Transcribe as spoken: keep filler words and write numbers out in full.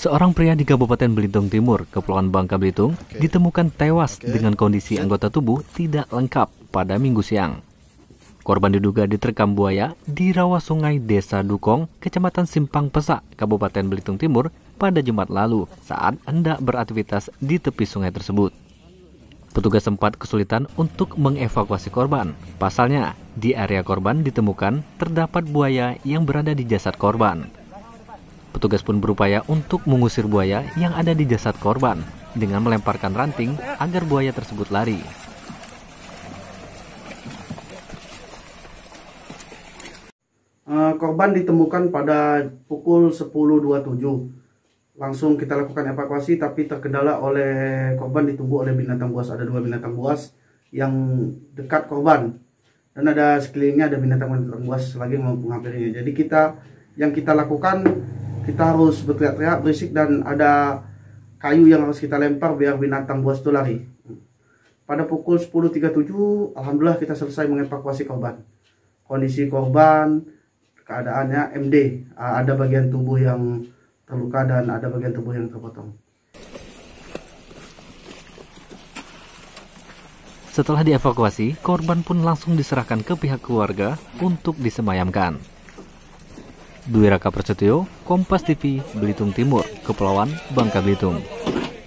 Seorang pria di Kabupaten Belitung Timur, Kepulauan Bangka Belitung, ditemukan tewas dengan kondisi anggota tubuh tidak lengkap pada Minggu siang. Korban diduga diterkam buaya di rawa sungai Desa Dukong, Kecamatan Simpang Pesak, Kabupaten Belitung Timur pada Jumat lalu saat hendak beraktivitas di tepi sungai tersebut. Petugas sempat kesulitan untuk mengevakuasi korban. Pasalnya, di area korban ditemukan terdapat buaya yang berada di jasad korban. Petugas pun berupaya untuk mengusir buaya yang ada di jasad korban dengan melemparkan ranting agar buaya tersebut lari. Uh, korban ditemukan pada pukul sepuluh dua puluh tujuh. Langsung kita lakukan evakuasi, tapi terkendala oleh korban ditunggu oleh binatang buas. Ada dua binatang buas yang dekat korban, dan ada sekelilingnya ada binatang-binatang buas lagi yang menghampirinya. Jadi kita yang kita lakukan, kita harus berteriak-teriak berisik dan ada kayu yang harus kita lempar biar binatang buas itu lari. Pada pukul sepuluh tiga puluh tujuh, alhamdulillah kita selesai mengevakuasi korban. Kondisi korban, keadaannya M D, ada bagian tubuh yang terluka dan ada bagian tubuh yang terpotong. Setelah dievakuasi, korban pun langsung diserahkan ke pihak keluarga untuk disemayamkan. Dwi Raka Prasetyo, Kompas T V, Belitung Timur, Kepulauan Bangka Belitung.